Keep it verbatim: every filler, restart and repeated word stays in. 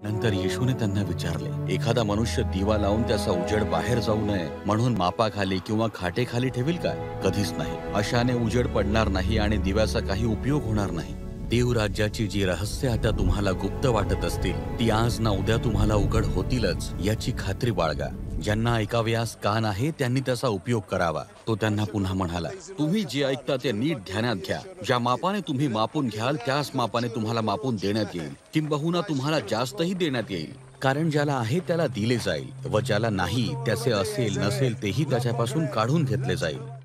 नंतर येशूने त्यांना विचारले, एखादा मनुष्य दिवा लावून त्याचा उजेड बाहेर जाऊ नये म्हणून मापाखाली किंवा खाटेखाली ठेवील काय? कधीच नाही. अशाने उजेड पडणार नाही आणि दिव्याचा काही उपयोग होणार नाही. देव राज्याची जी रहस्य आता तुम्हाला गुप्त वाटत असतील ती आज ना उद्या तुम्हाला उघड होतीलच याची खात्री बाळगा. ज्यांना ऐकावयास कान आहे त्यांनी त्याचा उपयोग करावा. तो त्यांना पुन्हा म्हणाला, तुम्ही जे ऐकता ते नीट ध्यानात घ्या. ज्या मापाने तुम्ही मापून घ्याल त्याच मापाने तुम्हाला मापून देण्यात येईल, किंबहुना तुम्हाला जास्तही देण्यात येईल. कारण ज्याला आहे त्याला दिले जाईल व ज्याला नाही त्याचे असेल नसेल तेही त्याच्यापासून काढून घेतले जाईल.